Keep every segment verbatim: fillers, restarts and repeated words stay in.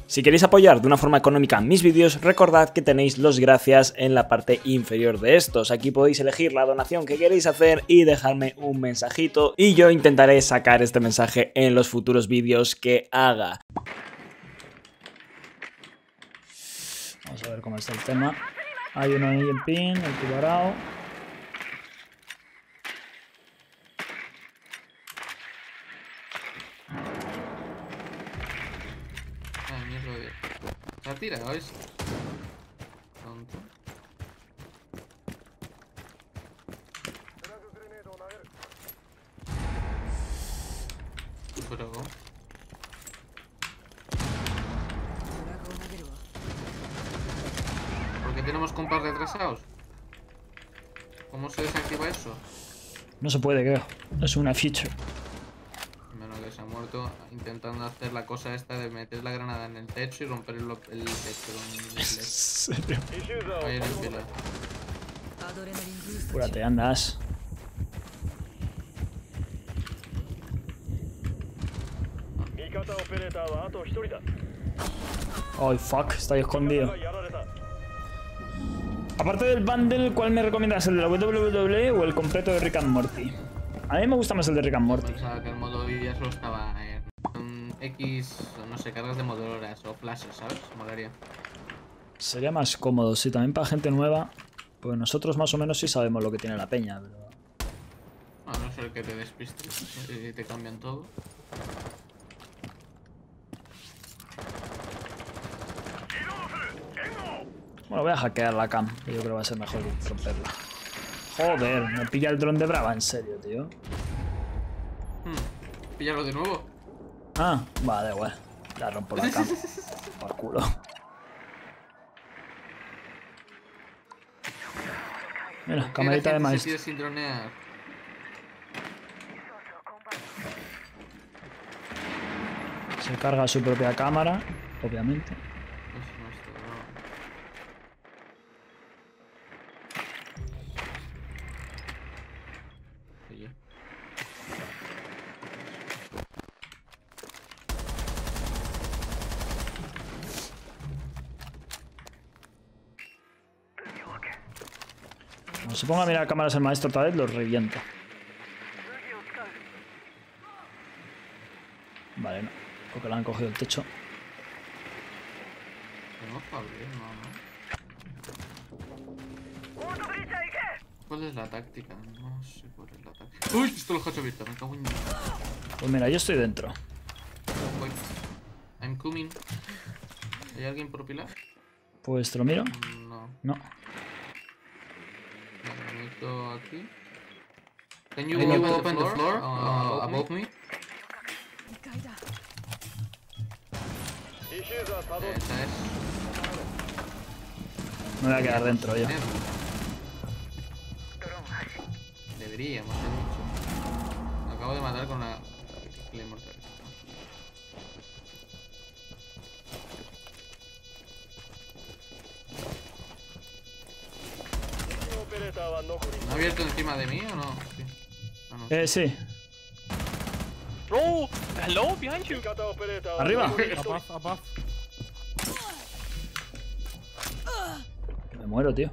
Si queréis apoyar de una forma económica mis vídeos, recordad que tenéis los gracias en la parte inferior de estos. Aquí podéis elegir la donación que queréis hacer y dejarme un mensajito y yo intentaré sacar este mensaje en los futuros vídeos que haga. Vamos a ver cómo está el tema. Hay uno ahí en pin, el tibarao. Ay, mierda de... ¿Se ha tirado eso? Tonto. Bro. ¿Por qué tenemos compas retrasados? ¿Cómo se desactiva eso? No se puede, creo. Es una feature. Menos que se ha muerto intentando hacer la cosa esta de meter la granada en el techo y romper el, el techo con un ¿En serio? Ahí en el pilar. Apúrate, andas. Ay, fuck, está ahí escondido. Aparte del bundle, ¿cuál me recomiendas? ¿El de la W W E o el completo de Rick and Morty? A mí me gusta más el de Rick and Morty. Pensaba que el modo vídeo solo estaba en X, no sé, cargas de motoras o flashes, ¿sabes? Molaría. Sería más cómodo, sí, también para gente nueva. Pues nosotros más o menos sí sabemos lo que tiene la peña, pero... A no ser que te despistes y te cambian todo. Bueno, voy a hackear la cam, que yo creo que va a ser mejor que romperla. Joder, me pilla el dron de Brava, en serio, tío. Hmm. Píllalo de nuevo. Ah, va, da igual. Ya rompo la cam. Por culo. Mira, camarita de maestro. Se sin dronear. Se carga su propia cámara, obviamente. Pues no está, no. Oye. Cuando se ponga a mirar cámaras el maestro otra vez, los reviento. Vale, no. Porque le han cogido el techo. Tenemos para abrir, no, no. ¿Cuál es la táctica? No sé cuál es la táctica. ¡Uy! Esto lo he hecho abierto, me cago en... Pues mira, yo estoy dentro. Voy. I'm coming. ¿Hay alguien por pilar? Pues te lo miro. No. No. Vale, me meto aquí. Can you open, open the floor, uh, above me? Esa es. Me voy a quedar dentro yo. Deberíamos, he dicho. Me acabo de matar con la Clay Mortal. ¿No ha abierto encima de mí o no? Sí. Ah, no. Eh, sí. Bro, hello, behind you. Arriba. Above, above. Me muero, tío.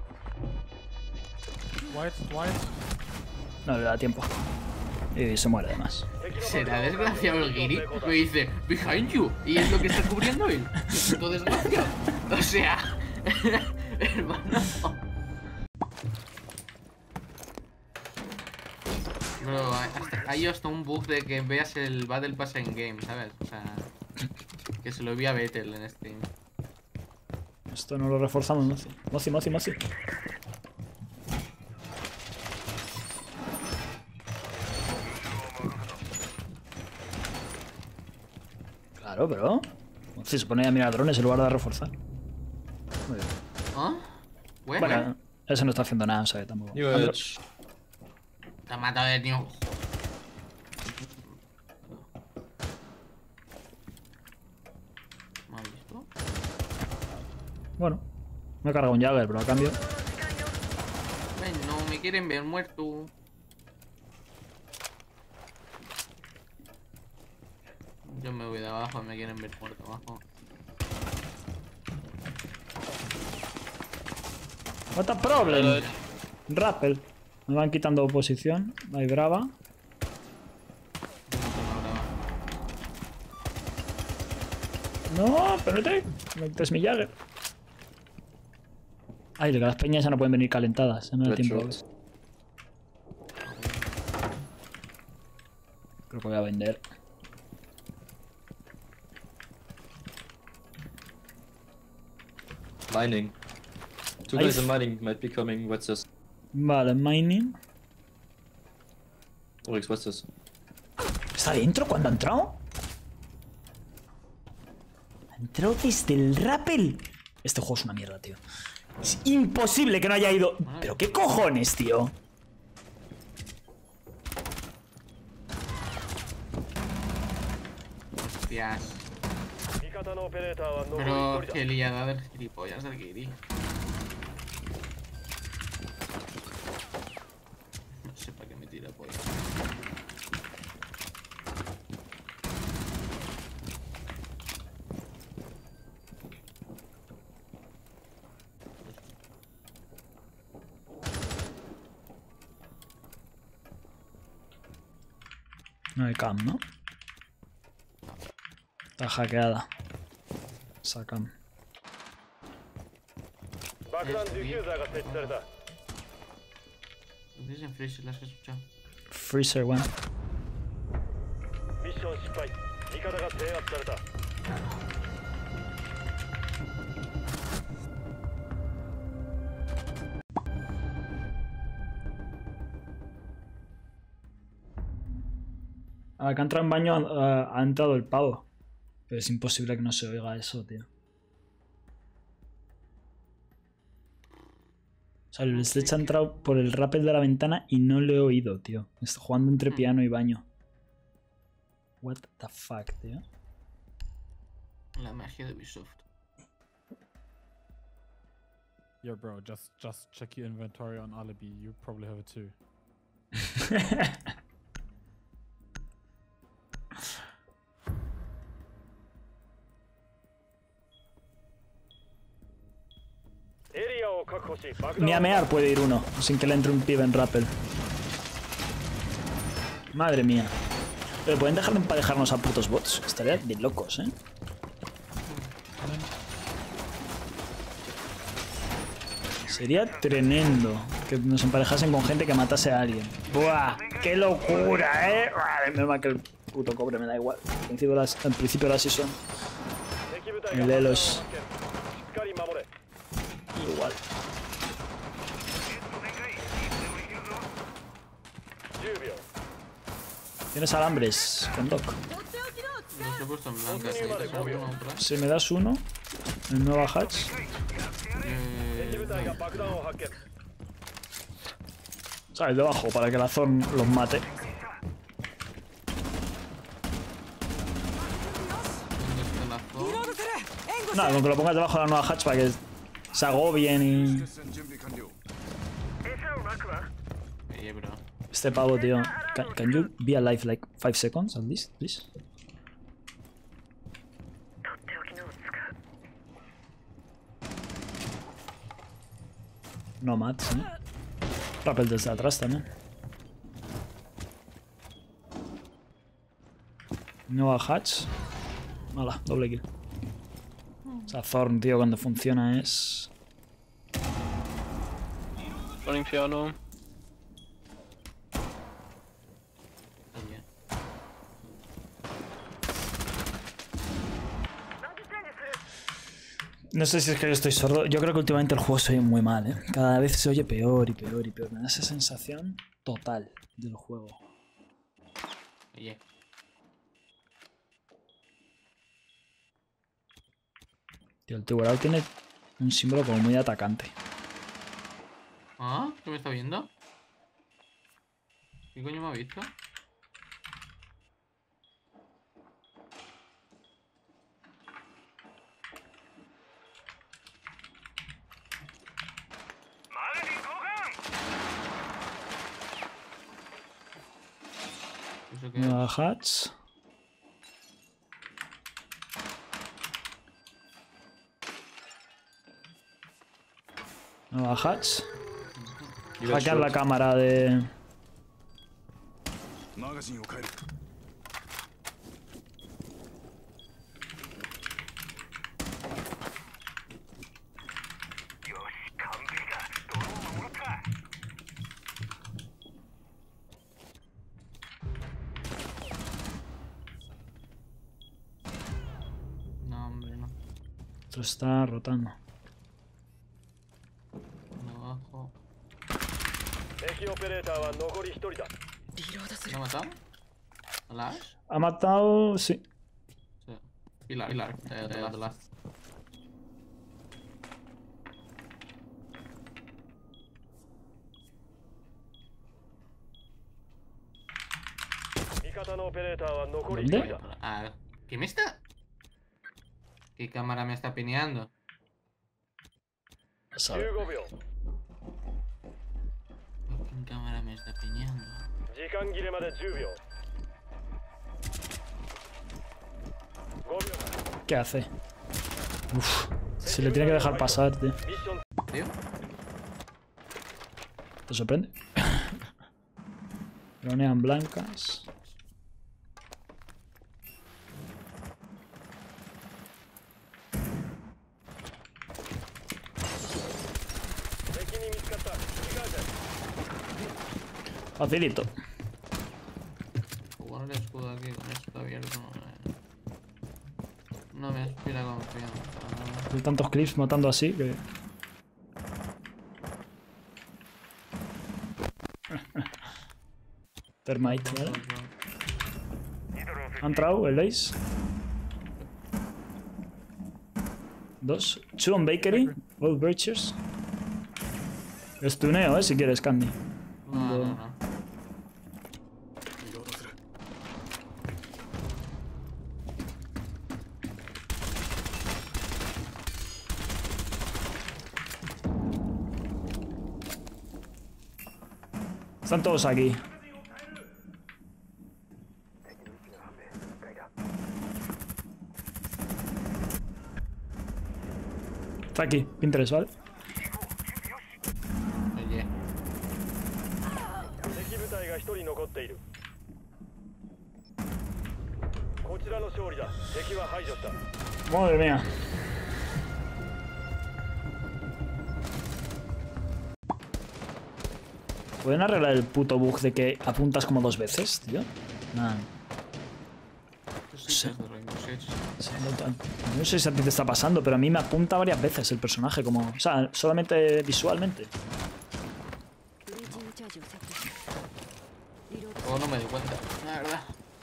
White, white. No le da tiempo. Y se muere además. ¿Será desgraciado el Giri? Me dice, behind you. Y es lo que está cubriendo él. Puto desgraciado. O sea, hermano. Bro, hasta, hay hasta un bug de que veas el Battle Pass en game, ¿sabes? O sea, que se lo vi a Vettel en Steam. Esto no lo reforzamos, Mozi. Mozi, Mozi, Mozi. Claro, pero... Mozi se pone a mirar drones en lugar de reforzar. Muy bien. ¿Ah? Bueno. Bueno, ese no está haciendo nada, o sea que tampoco... Andro- Te ha matado de tío. ¿Me has visto? Bueno, me he cargado un Jagger, pero a cambio... Ven, no me quieren ver muerto. Yo me voy de abajo, me quieren ver muerto abajo. What a problem. Rappel. Me van quitando posición. Ahí brava. No, espérate. Tres mi Jagger. Ay, que las peñas ya no pueden venir calentadas. Ya me da tiempo. Creo que voy a vender. Mining. Two guys in mining might be coming. What's this? Vale, mining. Ulrich, what's this? ¿Está adentro cuando ha entrado? Ha entrado desde el rappel. Este juego es una mierda, tío. Es imposible que no haya ido. ¿Pero qué cojones, tío? Hostias. Pero qué liada del gilipollas del Giri. No sé para qué me tira pollo. No hay cam, ¿no? Está hackeada. Sacan. Dicen Freezer, las he escuchado. Freezer one. A que ha entrado en baño ha, ha entrado el pavo. Pero es imposible que no se oiga eso, tío. O sea, el Sledge ha entrado por el rappel de la ventana y no lo he oído, tío. Está jugando entre piano y baño. What the fuck, tío. La magia de Ubisoft. Yeah, bro, just just check your inventory on Alibi. You probably have it too. Ni a mear puede ir uno, sin que le entre un pibe en rappel. Madre mía. Pero pueden dejar de emparejarnos a putos bots. Estaría de locos, eh. Sería tremendo que nos emparejasen con gente que matase a alguien. ¡Buah! ¡Qué locura, eh! Menos mal que el puto cobre me da igual. Al principio las, al principio las sí son. El de los... Igual. ¿Tienes alambres con Doc? Los he puesto en blanca, ¿sí? ¿Tienes alguna otra? Si me das uno, en nueva hatch. Eh, ¿Sabes? Debajo, para que la zona los mate. ¿Dónde está la zona? Nada, con que lo pongas debajo de la nueva hatch para que se agobien y... Oye, bro. Este pavo, tío. Can, can you be alive like five seconds at least, please? No mats, ¿eh? Rappel desde atrás también. Nueva hatch. Hola, doble kill. O sea, Thorn, tío, cuando funciona es... Running piano. Oye. No sé si es que yo estoy sordo. Yo creo que últimamente el juego se oye muy mal, ¿eh? Cada vez se oye peor y peor y peor. Me da esa sensación total del juego. Oye. Tío, el Tiburao tiene un símbolo como muy atacante. ¿Ah? ¿Qué me está viendo? ¿Qué coño me ha visto? ¿Eso qué es? Nueva hatch. Nueva hacks. You got Hackear la shot. cámara de... No, hombre, no. Esto está rotando. Abajo. ¿Lo ha matado? ¿La Ash? Ha matado... Sí. Sí. Pilar, Pilar. Eh, de the last. ¿Dónde? Ah, ¿qué me está? ¿Qué cámara me está pineando? A saber. ¿Qué cámara me está pineando? ¿Qué hace? Uf. Se le tiene que dejar pasar, tío. ¿Tío? ¿Te sorprende? Bronean blancas. Facilito. Jugar el escudo aquí con esto abierto no me... No me inspira confianza. Hay tantos clips matando así que... Termite, ¿vale? Ha entrado el Ace. Dos. Two on Bakery. Both Birchers. Estuneo, eh, si quieres, Candy. No, no, no. Están todos aquí. Está aquí, Pinterest, ¿vale? Oye. Madre mía. ¿Pueden arreglar el puto bug de que apuntas como dos veces, tío? Nah. Sí. De Rainbow Six. Sí, no, no sé si a ti te está pasando, pero a mí me apunta varias veces el personaje, como... O sea, solamente visualmente. O no me di cuenta, la verdad.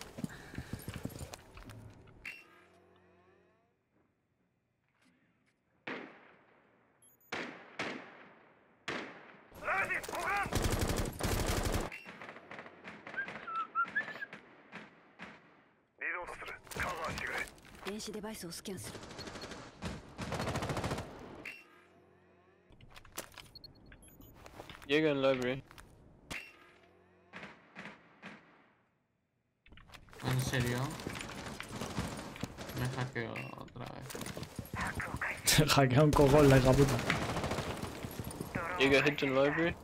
Llega en library. ¿En serio? Me hackeo otra vez. Hackea un cogol, la hija puta. Llega hit in library.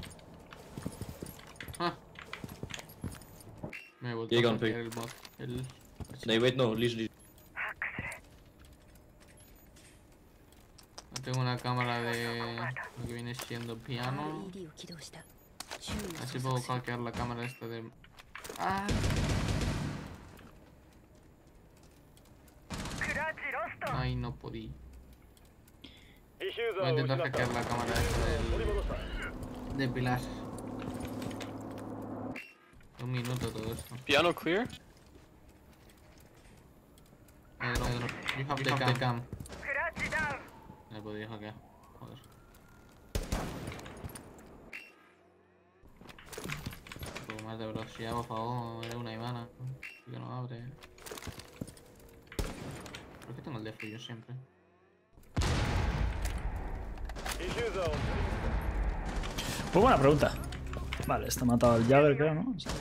Ah. Me he vuelto Llega a un hackear pick. el bot. El... Nee, wait, no, leash, leash. Tengo una cámara de lo que viene siendo piano. Así puedo hackear la cámara esta de... ¡Ah! Ay, no podí. Voy a intentar hackear la cámara esta del... de Pilar. Un minuto todo esto. Piano clear. I don't know. You have, you have the cam. No he podido hackear. Joder. Un poco más de velocidad, por favor. Era una Ivana. Que no abre. ¿Por qué tengo el defo yo siempre? Pues buena pregunta. Vale, está matado el Jagger, creo, ¿no? Sí.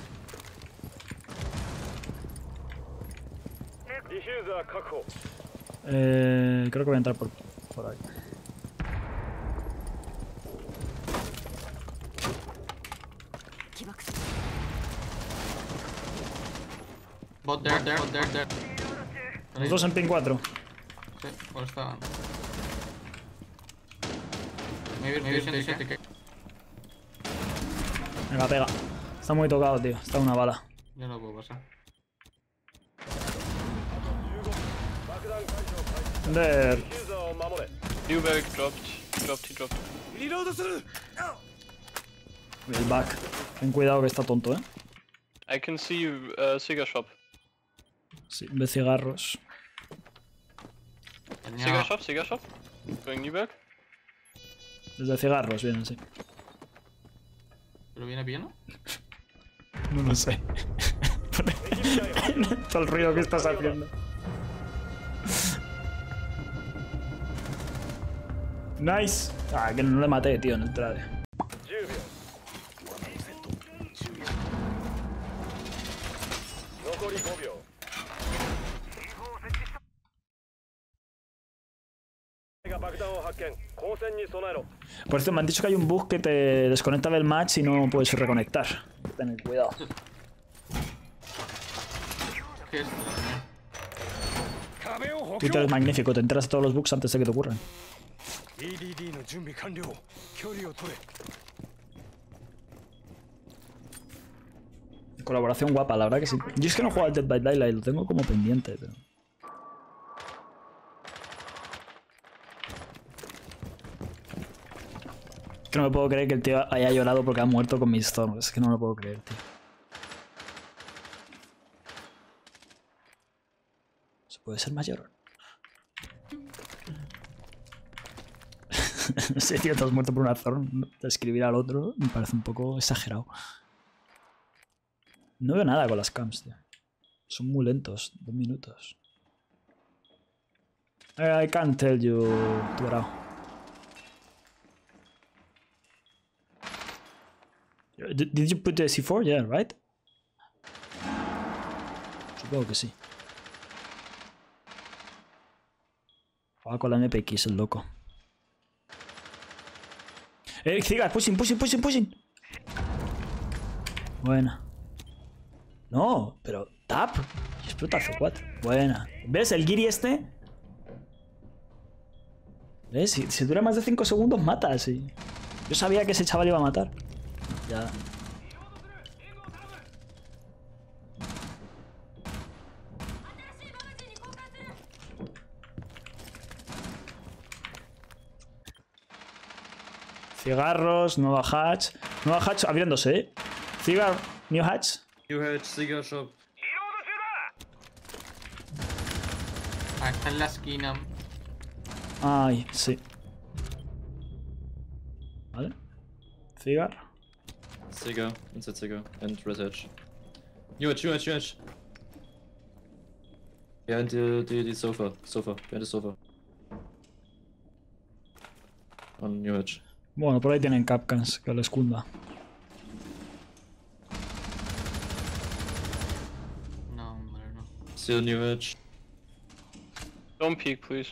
Eh, creo que voy a entrar por, por ahí. Spot there, there, there, there. Los dos en pin cuatro. Sí, pues estaban. Maybe, maybe, maybe, maybe, maybe. Venga, pega. Está muy tocado, tío. Está una bala. Yo no puedo pasar. There. Newberg dropped. Dropped, he dropped. El back. Ten cuidado que está tonto, eh. I can see you, uh, cigar shop. Sí, de cigarros. Tenía... Cigar shop, cigar shop. Going Newberg. Desde cigarros vienen, sí. ¿Pero viene bien, no? No lo sé. Todo el ruido que estás haciendo. Nice. Ah, que no le maté, tío, en el trade. Por cierto, me han dicho que hay un bug que te desconecta del match y no puedes reconectar. Ten cuidado. ¿Qué es? Twitter es magnífico, te enteras de todos los bugs antes de que te ocurran. Colaboración guapa, la verdad que sí. Yo es que no juego al Dead by Daylight, lo tengo como pendiente, pero... Es que no me puedo creer que el tío haya llorado porque ha muerto con mis Storm. Es que no lo puedo creer, tío. ¿Se puede ser mayor? No sé, tío, te has muerto por una Thorn. Escribir al otro me parece un poco exagerado. No veo nada con las cams, tío. Son muy lentos. Dos minutos. I can't tell you, Tuarao. Did you put the C four? Yeah, right? Supongo que sí. Juega con la M P X, el loco. Eh, Cigar, pushing, pushing, pushing, pushing. Buena. No, pero tap. Explota C cuatro. Buena. ¿Ves el Giri este? ¿Ves? Si, si dura más de cinco segundos, mata así. Yo sabía que ese chaval iba a matar. Ya. Cigarros, nueva hatch. Nueva hatch abriéndose, ¿eh? Cigar, new hatch. You had cigar shop. Ah, está en la esquina. Ay, sí. Vale. Cigar. Cigar, inside cigar, and red edge. New edge, new edge, new edge. Behind the, the, the sofa, sofa, behind the sofa. On new edge. Bueno, por ahí tienen Capcans, que les cunda. No, hombre, no. Still new edge. Don't peek, please.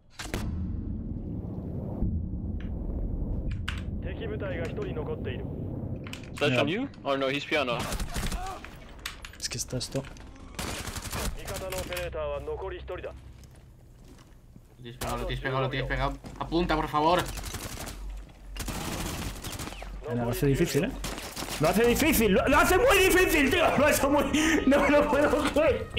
Is that Yeah. on you? Or no, he's piano. Es que está esto. Lo tienes pegado, lo tienes pegado, lo tienes pegado. Apunta, por favor. Mira, lo hace difícil, ¿eh? Lo hace difícil, lo, lo hace muy difícil, tío. Lo hace muy... No me lo puedo creer.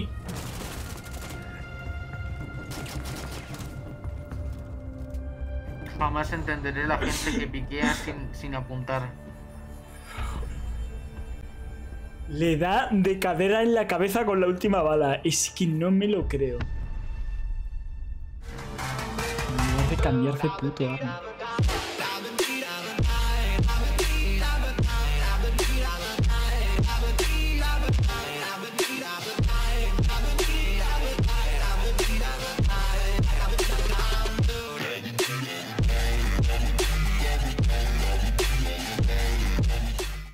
Jamás entenderé la gente que piquea sin, sin apuntar. Le da de cadera en la cabeza con la última bala. Es que no me lo creo. Me hace cambiar de puto arma.